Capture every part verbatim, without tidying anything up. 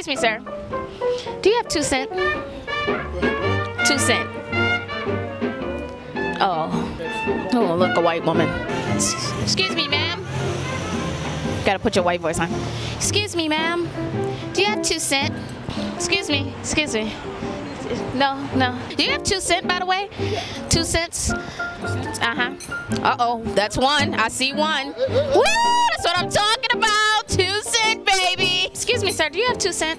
Excuse me, sir. Do you have two cent? Two cent. Oh. Oh, look, a white woman. Excuse me, ma'am. Gotta put your white voice on. Excuse me, ma'am. Do you have two cent? Excuse me. Excuse me. No, no. Do you have two cent, by the way? Two cents? Uh-huh. Uh-oh, that's one. I see one. Woo! That's what I'm talking about. Two cent, baby. Excuse me, sir. Do you have two cent?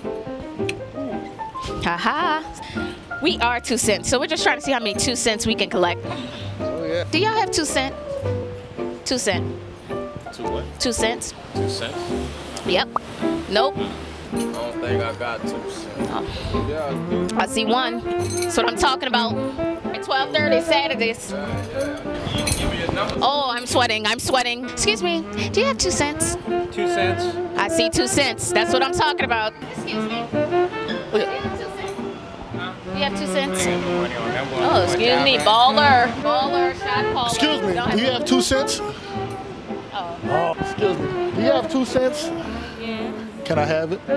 Haha. We are two cents, so we're just trying to see how many two cents we can collect. Oh, yeah. Do y'all have two cent? Two cent. Two what? Two cents. Two cents? Yep. Nope. I don't think I got two cents. Oh. Yeah. I see one. That's what I'm talking about. At twelve thirty Saturdays. Uh, yeah. Give me a number. Oh, I'm sweating. I'm sweating. Excuse me. Do you have two cents? Two cents? I see two cents. That's what I'm talking about. Excuse me. Do you have two cents? Oh, excuse me. Baller. Baller. Shot caller. Excuse me. Do you have two cents? Oh. Oh, excuse me. Do you have two cents? Yeah. Can I have it?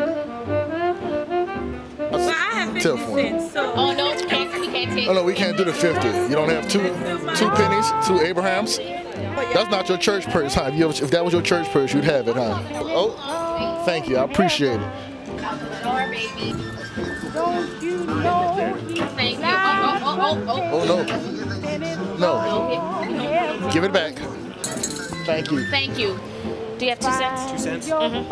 Well, I have fifty cents, so. Oh, no, you can't, you can't take Oh no, we can't do the fifty. You don't have two two pennies, two Abrahams? That's not your church purse, huh? If, you, if that was your church purse, you'd have it, huh? Oh, thank you. I appreciate it. Sure, baby. Don't you know Thank you. Oh, oh, oh, Oh oh, no. No. Give it back. Thank you. Thank you. Do you have two cents? Two cents? Mm-hmm.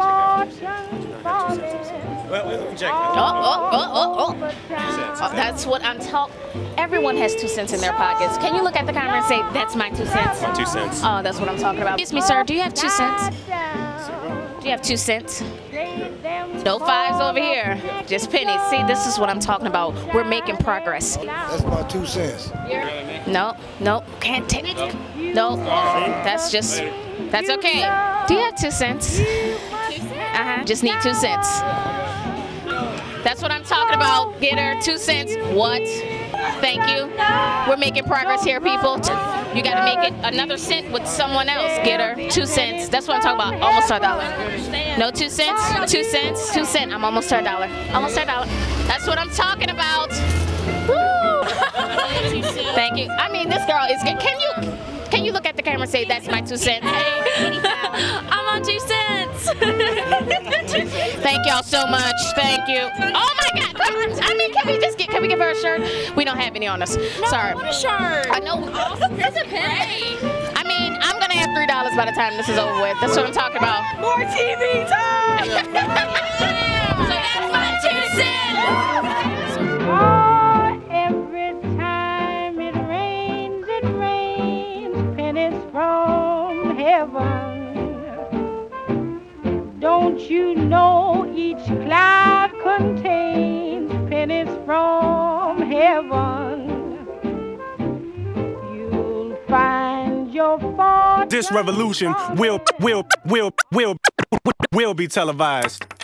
Well, we'll check. Oh, oh, oh, oh, oh. Two cents. Oh, that's what I'm talking. Everyone has two cents in their pockets. Can you look at the camera and say, that's my two cents? My two cents. Oh, that's what I'm talking about. Excuse me, sir. Do you have two cents? Do you have two cents? No fives over here. Just pennies. See, this is what I'm talking about. We're making progress. That's my two cents. No, no, can't take it. No, that's just, that's okay. Do you have two cents? Uh-huh. Just need two cents. That's what I'm talking about. Get her two cents. What? Thank you. We're making progress here, people. You got to make it another cent with someone else. Get her two cents. That's what I'm talking about. Almost a dollar. No two cents. Two cents. Two cents. I'm almost to a dollar. Almost to a dollar. That's what I'm talking about. Woo! Thank you. I mean, this girl is good. Can you? Can you look at the camera and say, that's my two cents? I'm on two cents. Thank y'all so much. Thank you. Oh my God. Come on. I mean, can we just get, can we give her a shirt? We don't have any on us. No, Sorry. I want a shirt. I know. That's a penny. I mean, I'm going to have three dollars by the time this is over with. That's what I'm talking about. More T V time. So that's my two cents. Oh, every time it rains, it rains pennies from heaven. Don't you know each cloud contains pennies from heaven? You'll find your fortune. This revolution will, will, will, will, will be televised.